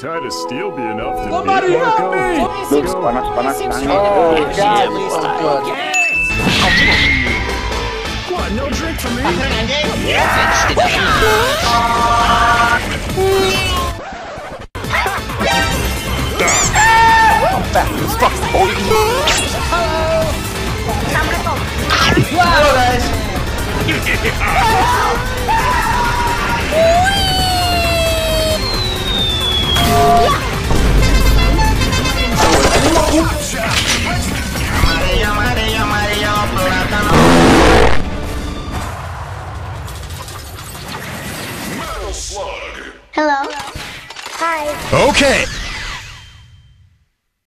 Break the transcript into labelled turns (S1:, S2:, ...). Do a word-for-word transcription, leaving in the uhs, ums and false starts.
S1: tide of steel be enough to
S2: Somebody
S1: beat
S2: help
S1: Marco?
S2: me!
S3: Looks panas-panas banget.
S2: Oh, God.
S1: What, no drink for me?
S2: Hello, guys.
S4: Hello. Hi.
S5: Okay.